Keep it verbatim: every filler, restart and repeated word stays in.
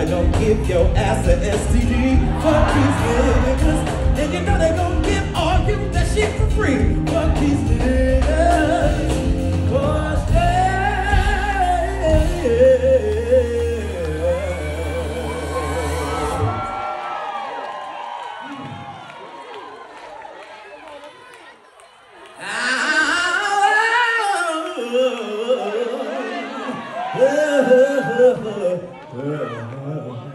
they gon' give your ass an S T D. Fuck these niggas. And you know they gon' give all you that shit for free. Fuck these niggas. Cause they